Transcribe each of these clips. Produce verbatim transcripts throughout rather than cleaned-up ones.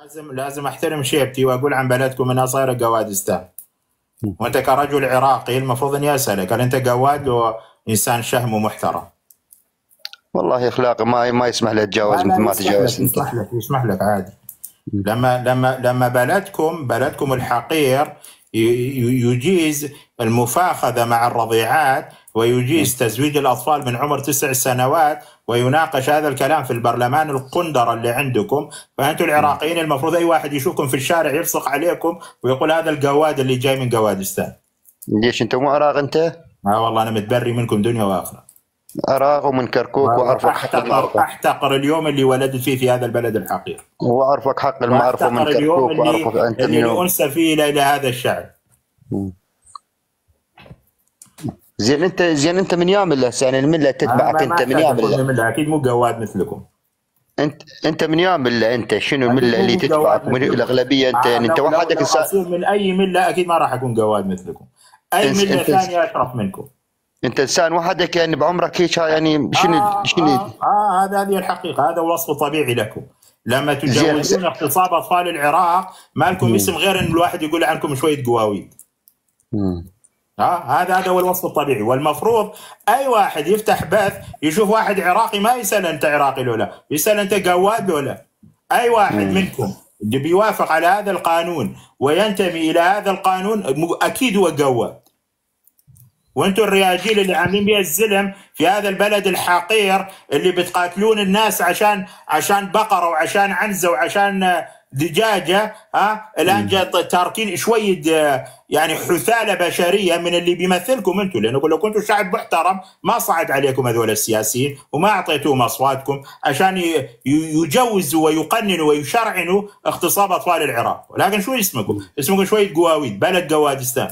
لازم لازم احترم شيبتي واقول عن بلدكم انها صايره قوادستان. وانت كرجل عراقي المفروض اني اسالك هل انت قواد لو انسان شهم ومحترم؟ والله اخلاقي ما ما يسمح له يتجاوز لا مثل لا ما يسمح لك تجاوزت انت. يسمح لك يسمح لك عادي. لما لما لما بلدكم بلدكم الحقير يجيز المفاخذة مع الرضيعات ويجيز تزويج الأطفال من عمر تسع سنوات ويناقش هذا الكلام في البرلمان القندرة اللي عندكم، فأنتم العراقيين المفروض أي واحد يشوفكم في الشارع يلصق عليكم ويقول هذا القواد اللي جاي من قوادستان. ليش أنت مو عراق أنت؟ ما والله أنا متبري منكم دنيا وآخرة. عراق ومن كركوك وأعرفك حق المعرفة. أحتقر اليوم اللي ولدت فيه في هذا البلد الحقير. وأعرفك حق المعرفة من كركوك وأعرفك أنت اللي, اللي أنسى فيه إلى هذا الشعب. زين انت زين انت من يوم الله يعني المله تتبعك انت من يوم الله. اكيد مو قواد مثلكم. انت انت من يوم الله انت شنو المله اللي تتبعك من الاغلبيه انت يعني انت وحدك انسان من اي مله اكيد ما راح اكون قواد مثلكم. اي مله ثانيه اشرف منكم. انت انسان وحدك يعني بعمرك هيك يعني شنو آه شنو اه, آه هذا هذه الحقيقه، هذا وصف طبيعي لكم. لما تجوزون اغتصاب اطفال العراق ما لكم اسم غير ان الواحد يقول عنكم شويه قواويد. ها هذا هذا هو الوصف الطبيعي، والمفروض اي واحد يفتح بث يشوف واحد عراقي ما يسال انت عراقي لو لا، يسال انت قواد لو لا. اي واحد مم. منكم اللي بيوافق على هذا القانون وينتمي الى هذا القانون اكيد هو قواد. وانتم الرياجيل اللي عاملين بها الزلم في هذا البلد الحقير اللي بتقاتلون الناس عشان عشان بقره وعشان عنزه وعشان دجاجه، ها الان جاء تاركين شويه يعني حثاله بشريه من اللي بيمثلكم انتم، لانه لو كنتوا شعب محترم ما صعد عليكم هذول السياسيين وما اعطيتوهم اصواتكم عشان يجوزوا ويقننوا ويشرعنوا اغتصاب اطفال العراق. ولكن شو اسمكم؟ اسمكم شويه قواويد، بلد قوادستان.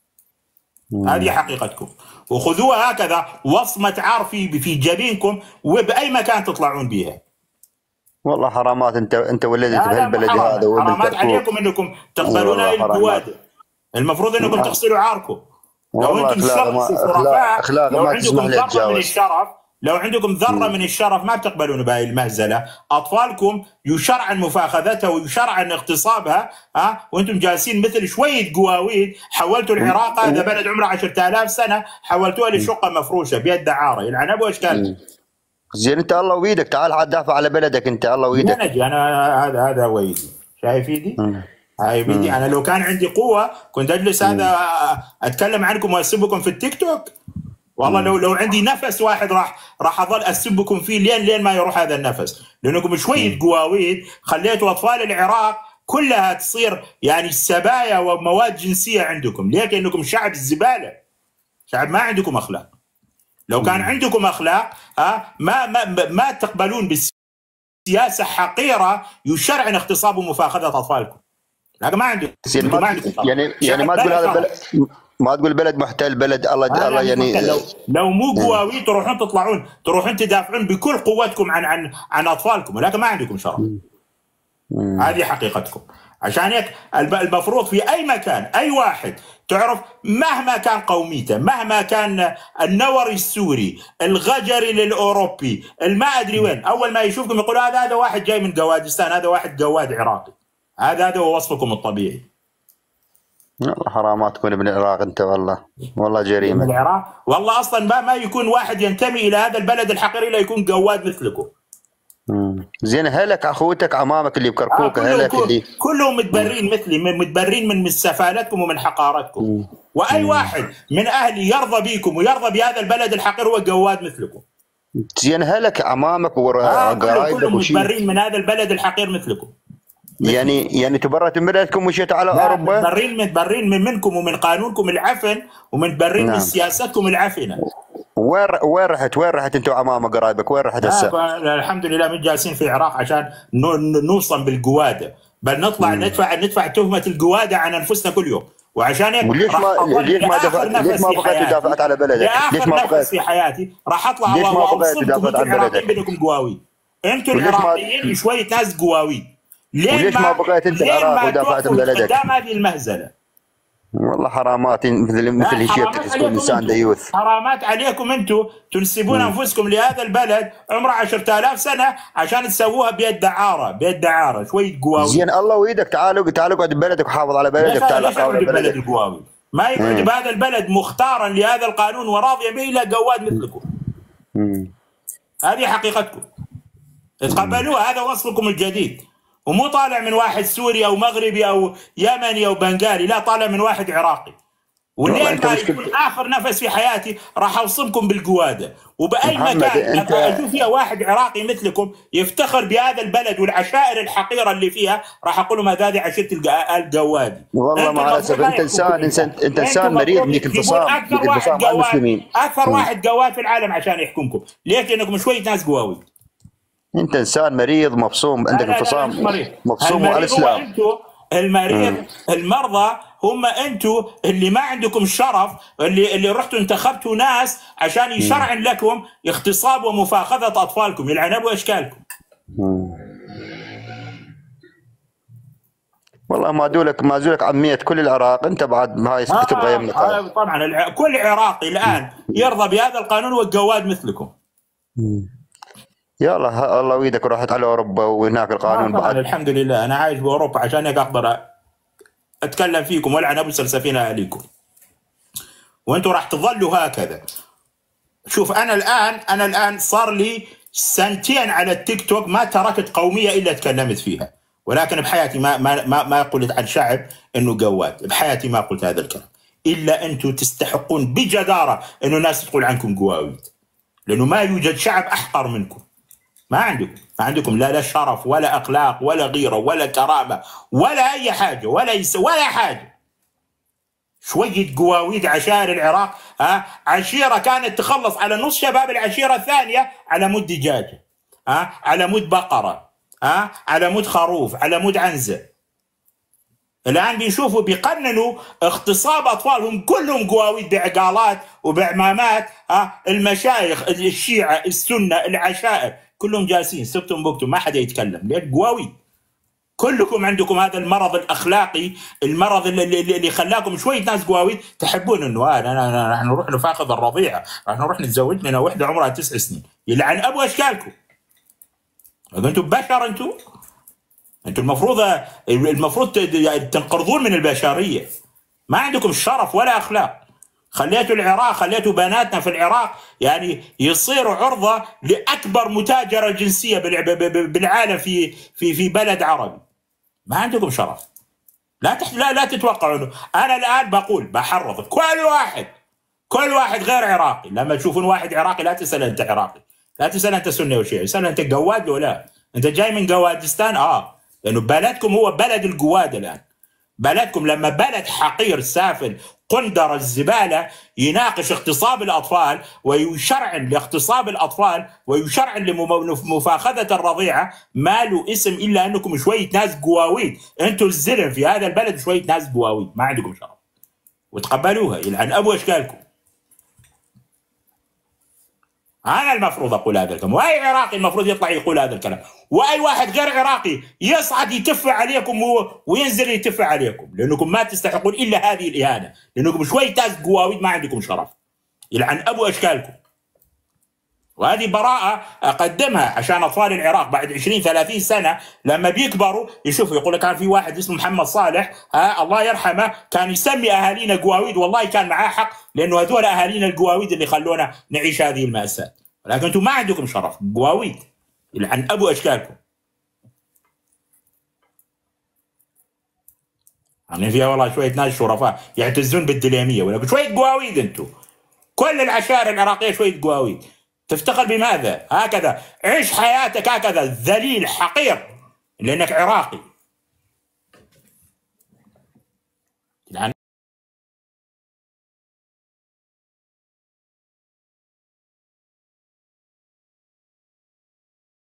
هذه حقيقتكم، وخذوها هكذا وصمه عار في في جبينكم وباي مكان تطلعون بها. والله حرامات انت انت ولدت بهالبلد هذا حرامات عليكم انكم تقبلون هاي القواده. المفروض انكم تغسلوا عاركم. لو انتم شرفاء، لو عندكم ذره من الشرف، لو عندكم ذره من الشرف ما بتقبلون بهاي المهزله. اطفالكم يشرعن مفاخذتها ويشرعن اغتصابها، ها وانتم جالسين مثل شويه قواويد حولتوا العراق هذا بلد عمره عشرة آلاف سنه حولتوها لشقه مفروشه بيد دعاره يلعن ابو اشكال. زين انت الله ويدك تعال حد دافع على بلدك انت الله ويدك. انا انا هذا هذا هو ايدي، شايف ايدي؟ هاي بيدي. انا لو كان عندي قوه كنت اجلس هذا اتكلم عنكم واسبكم في التيك توك. والله لو لو عندي نفس واحد راح راح اظل اسبكم فيه لين لين ما يروح هذا النفس، لانكم شويه قواويد خليتوا اطفال العراق كلها تصير يعني سبايا ومواد جنسيه عندكم. ليه؟ لانكم شعب الزباله، شعب ما عندكم اخلاق. لو كان عندكم اخلاق ها ما ما ما تقبلون بالسياسه حقيره يشرعن اغتصاب ومفاخذه اطفالكم. لكن ما عندكم ما عندكم يعني يعني ما تقول هذا بلد، ما تقول بلد محتل، بلد الله الله يعني لو لو مو قواوي تروحون تطلعون تروحون تدافعون بكل قوتكم عن عن عن اطفالكم، ولكن ما عندكم شرف. هذه حقيقتكم. عشان هيك المفروض في اي مكان اي واحد تعرف مهما كان قوميته، مهما كان النوري السوري، الغجري للاوروبي، الما ادري وين، اول ما يشوفكم يقول هذا هذا واحد جاي من قوادستان، هذا واحد قواد عراقي. هذا هذا هو وصفكم الطبيعي. والله حرامات تكون ابن العراق انت، والله والله جريمه. ابن العراق والله اصلا ما ما يكون واحد ينتمي الى هذا البلد الحقيري الا يكون قواد مثلكم. زين هلك اخوتك عمامك اللي بكركوك آه هلك اللي كلهم متبرين مثلي، متبرين من سفالتكم ومن حقارتكم. مم. واي مم. واحد من اهلي يرضى بيكم ويرضى بهذا البلد الحقير هو قواد مثلكم. زين هلك عمامك وقرايبك آه كلهم متبرين من هذا البلد الحقير مثلكم. يعني يعني تبرت من بلدكم ومشيت على اوروبا؟ متبرين متبرين من منكم ومن قانونكم العفن ومتبرين نعم. من سياستكم العفنه. وين وين رحت وين رحت انت وعمامك قرايبك وين رحت هسه؟ الحمد لله مش جالسين في العراق عشان نوصل بالقواده، بل نطلع مم. ندفع ندفع تهمه القواده عن انفسنا كل يوم. وعشان هيك ليش ما ليش ما دفعت ليش ما بقيت تدافعت على بلدك؟ ليش ما بقيت في حياتي راح اطلع واوصلكم عن بلدك بينكم قواوي. انتم العراقيين شويه ناس قواوي. ليش ما بقيت انت العراق ودافعت عن بلدك؟ قدام هذه المهزله والله حرامات مثل مثل هالشيء تحسبون انسان ديوث. حرامات عليكم انتم تنسبون انفسكم لهذا البلد عمره عشرة آلاف سنه عشان تسووها بيد دعاره بيد دعاره شويه قواوي. زين الله ويدك تعالوا تعالوا اقعد ببلدك وحافظ على بلدك. تعال على بلد القواوي ما يقعد بهذا البلد مختارا لهذا القانون وراضيا به الا قواد مثلكم. هذه حقيقتكم تقبلوها. هذا وصفكم الجديد ومو طالع من واحد سوري او مغربي او يمني او بنغالي، لا طالع من واحد عراقي. والليل ما يكون اخر نفس في حياتي راح اوصمكم بالقواده وباي مكان اشوف فيها واحد عراقي مثلكم يفتخر بهذا البلد والعشائر الحقيره اللي فيها راح اقول لهم هذه عشيره القوادي. والله مع الاسف انت انسان انسان انت انسان مريض بك انفصام انفصام عن المسلمين. اكثر واحد قواد في العالم عشان يحكمكم، ليش؟ لانكم شويه ناس قواوي. انت انسان مريض مبصوم عندك انفصام مبصوم على الاسلام. المريض المرضى هم انتم اللي ما عندكم شرف، اللي اللي رحتوا انتخبتوا ناس عشان يشرعن لكم اغتصاب ومفاخذه اطفالكم يلعن ابو اشكالكم. والله ما دولك ما زولك عمية كل العراق انت بعد هاي كتب غيمنا. آه طبعا كل عراقي الان يرضى بهذا القانون والقواد مثلكم. يلا الله ويدك ورحت على اوروبا وهناك القانون بعد. الحمد لله انا عايش باوروبا عشان هيك اقدر اتكلم فيكم والعن ابو سلسفين اهاليكم. وانتم راح تظلوا هكذا. شوف انا الان انا الان صار لي سنتين على التيك توك ما تركت قوميه الا تكلمت فيها، ولكن بحياتي ما ما ما, ما قلت عن شعب انه قواد، بحياتي ما قلت هذا الكلام. الا انتم تستحقون بجداره انه الناس تقول عنكم قواويد، لانه ما يوجد شعب احقر منكم. ما عندكم ما عندكم لا لا شرف ولا اخلاق ولا غيره ولا كرامه ولا اي حاجه ولا يس ولا حاجه. شويه قواويد عشائر العراق. ها عشيره كانت تخلص على نص شباب العشيره الثانيه على مود دجاجه، ها على مود بقره، ها على مود خروف، على مود عنزه. الان بيشوفوا بيقننوا اغتصاب اطفالهم كلهم قواويد بعقالات وبعمامات. ها المشايخ الشيعه السنه العشائر كلهم جالسين سكتم بكتم ما حدا يتكلم. ليه؟ قواوي. كلكم عندكم هذا المرض الاخلاقي، المرض اللي, اللي خلاكم شويه ناس قواوي تحبون انه آه انا راح نروح نفاقد الرضيعه، راح نروح نتزوج لنا وحده عمرها تسع سنين. يلعن ابو اشكالكم. انتم بشر انتم. انتم المفروض المفروض تنقرضون من البشريه. ما عندكم شرف ولا اخلاق. خليتوا العراق خليتوا بناتنا في العراق يعني يصيروا عرضه لاكبر متاجره جنسيه بالعالم في في في بلد عربي. ما عندكم شرف. لا تح... لا لا تتوقعوا انه انا الان بقول بحرض كل واحد كل واحد غير عراقي لما تشوفون واحد عراقي لا تسال انت عراقي، لا تسال انت سني وشيعي، اسال انت قواد ولا انت جاي من قوادستان. اه لانه بلدكم هو بلد القواد الان. بلدكم لما بلد حقير سافل قندر الزباله يناقش اغتصاب الاطفال ويشرعن لاغتصاب الاطفال ويشرعن لمفاخذه الرضيعه، ما له اسم الا انكم شويه ناس قواويد. انتم الزلم في هذا البلد شويه ناس قواويد ما عندكم شرف. وتقبلوها يلعن ابو اشكالكم. أنا المفروض أقول هذا الكلام، وأي عراقي المفروض يطلع يقول هذا الكلام، وأي واحد غير عراقي يصعد يتفع عليكم وينزل يتفع عليكم، لأنكم ما تستحقون إلا هذه الإهانة، لأنكم شوية ناس قواويد ما عندكم شرف. يلعن أبو أشكالكم. وهذه براءة أقدمها عشان أطفال العراق بعد عشرين ثلاثين سنة لما بيكبروا يشوفوا. يقول لك كان في واحد اسمه محمد صالح ها الله يرحمه كان يسمي أهالينا قواويد، والله كان معاه حق، لأنه هذول أهالينا القواويد اللي خلونا نعيش هذه المأساة. ولكن أنتم ما عندكم شرف قواويد. يلعن أبو أشكالكم. عاملين فيها والله شوية ناس شرفاء يعتزون بالدليمية، ولكن شوية قواويد أنتم. كل العشائر العراقية شوية قواويد. تفتخر بماذا؟ هكذا عيش حياتك هكذا ذليل حقير لأنك عراقي.